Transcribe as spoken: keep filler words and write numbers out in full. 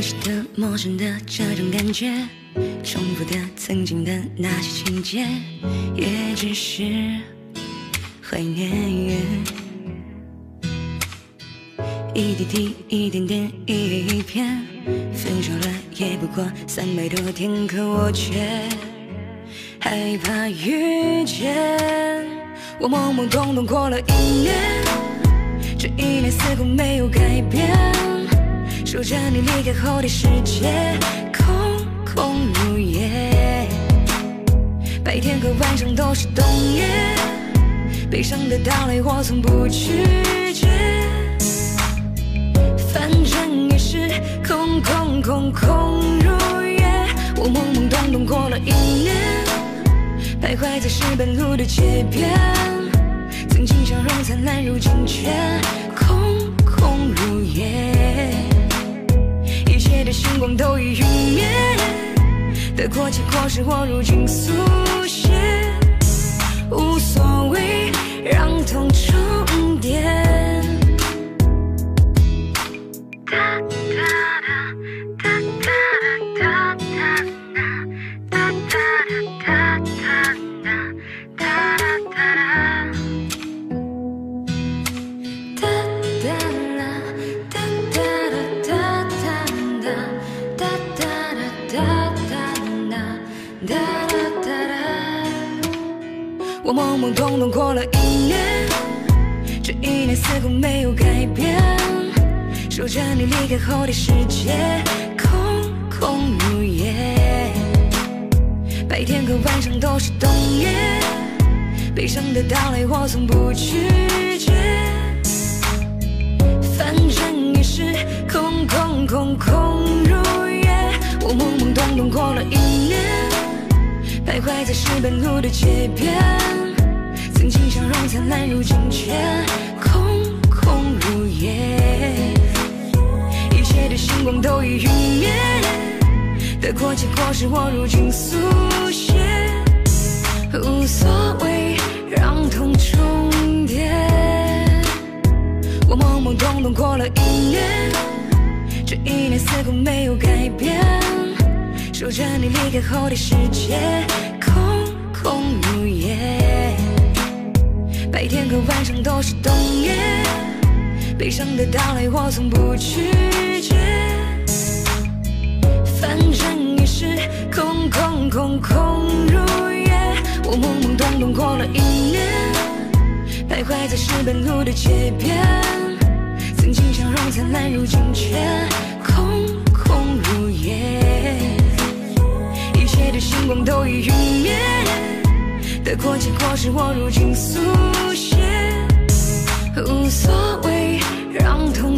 悉的、陌生的这种感觉，重复的曾经的那些情节，也只是怀念。一滴滴，一点点，一叶一片，分手了也不过三百多天，可我却害怕遇见。我懵懵懂懂过了一年，这一年似乎没有改变，守着你离开后的世界，空空如也。白天和晚上都是冬夜，悲伤的到来我从不拒绝，反正也是空空空空如也。我懵懵懂懂过了一年，徘徊在石板路的街边，曾经笑容灿烂，如今却空空如也。一切的星光都已陨灭，得过且过是我如今速写，无所谓让痛重叠。我懵懵懂懂过了一年，这一年似乎没有改变，守着你离开后的世界，空空如也。白天和晚上都是冬夜，悲伤的到来我从不拒绝，反正也是空空空空如也。我懵懵懂懂过了一年，徘徊在石板路的街边，曾经笑容灿烂，如今却空空如也。一切的星光都已陨灭，得过且过是我如今速写，无所谓让痛重叠。我懵懵懂懂过了一年，这一年似乎没有改变，守着你离开后的世界，空空如也。白天和晚上都是冬夜，悲伤的到来我从不拒绝，反正也是空空空空如也。我懵懵懂懂过了一年，徘徊在石板路的街边，曾经笑容灿烂，如今却空空如也。一切的星光都已陨灭，得过且过是我如今速写，无所谓让痛